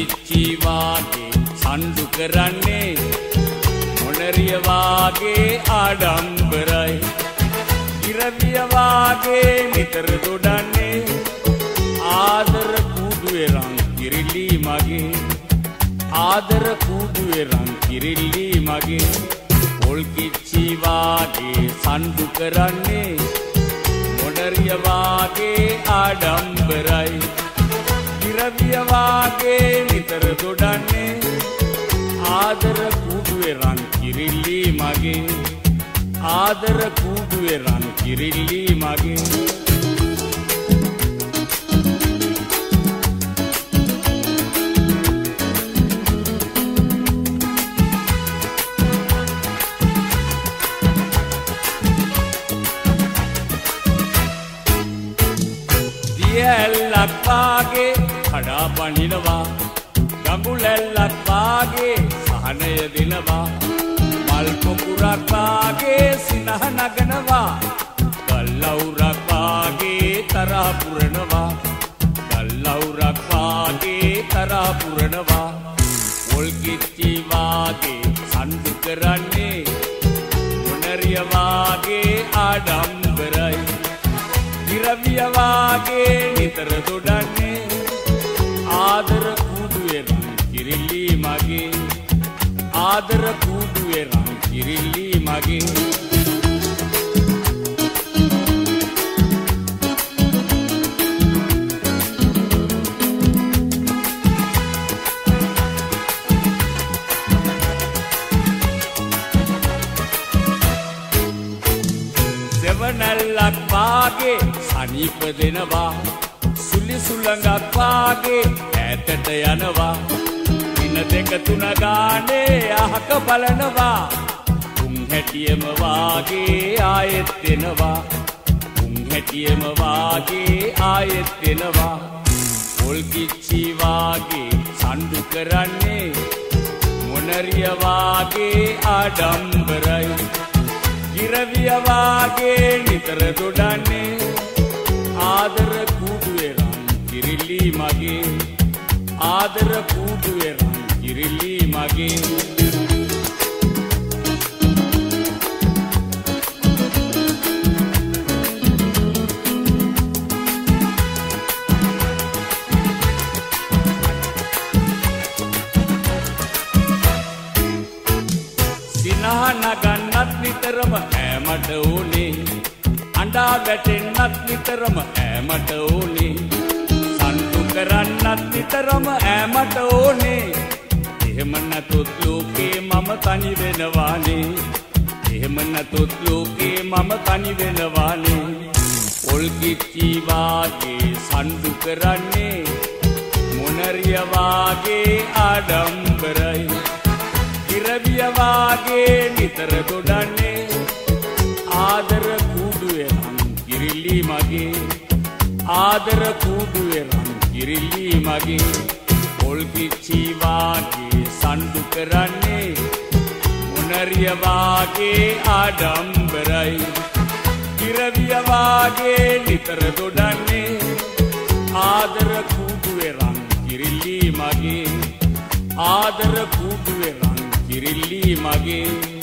කිච්චි වාගේ සම්ඩු කරන්නේ මොනරිය වාගේ ආඩම්බරයි ඉරවිය වාගේ නිතර දොඩන්නේ ආදර කූඩුවේ රන් කිරිලි මගේ ආදර කූඩුවේ රන් කිරිලි මගේ පොල් කිච්චි වාගේ සම්ඩු කරන්නේ මොනරිය වාගේ ආඩම්බරයි ඉරවිය වාගේ නිතර දොඩන්නේ ආදර කූඩුවේ රන් කිරිලි මගේ ආදර කූඩුවේ රන් කිරිලි මගේ දියැලක් වාගේ කඩා පනිනවා ගඟුලැල්ලක් වාගේ සහනය දෙනවා මල් පොකුරක් වාගේ සිනහ නගනවා ගල්ලවුරක් වාගේ තරහ පුරනවා ගල්ලවුරක් වාගේ තරහ පුරනවා පොල් කිච්චි වාගේ සම්ඩු කරන්නේ මොනරිය වාගේ ආඩම්බරයි ඉරවිය වාගේ නිතර දොඩන්නේ ආදර කූඩුවේ රන් කිරිලි මගේ ආදර කූඩුවේ රන් කිරිලි මගේ සෙවණැල්ලක් වාගේ සනීප දෙනවා සුලි සුළඟක් වාගේ ඈතට යනවා දින දෙක තුන ගානේ අහක බලනවා උන් හැටියම වාගේ ආයෙත් එනවා උන් හැටියම වාගේ ආයෙත් එනවා පොල් කිච්චි වාගේ සම්ඩු කරන්නේ මොනරිය වාගේ ආඩම්බරයි ඉරවිය වාගේ නිතර දොඩන්නේ ආදර කූඩුවේ රන් කිරිලි මගේ ආදර කූඩුවේ රන් කිරිලි මගේ සිනහ නගන්නත් නිතරම ඈමට ඕනේ අඬා වැටෙන්නත් නිතරම ඈමට ඕනේ සම්ඩු කරන්නත් නිතරම ඈමට ඕනේ එහෙම නැතොත් ලෝකේ මම තනි වෙනවානේ එහෙම නැතොත් ලෝකේ මම තනි වෙනවානේ පොල් කිච්චි වාගේ සම්ඩු කරන්නේ මොනරිය වාගේ ආඩම්බරයි ඉරවිය වාගේ නිතර දොඩන්නේ ආදර කූඩුවේ රන් කිරිලි මගේ ආදර කූඩුවේ රන් කිරිලි මගේ පොල් කිච්චි වාගේ සම්ඩු කරන්නේ මොනරිය වාගේ ආඩම්බරයි ඉරවිය වාගේ නිතර දොඩන්නේ ආදර කූඩුවේ රන් කිරිලි මගේ ආදර කූඩුවේ රන් කිරිලි මගේ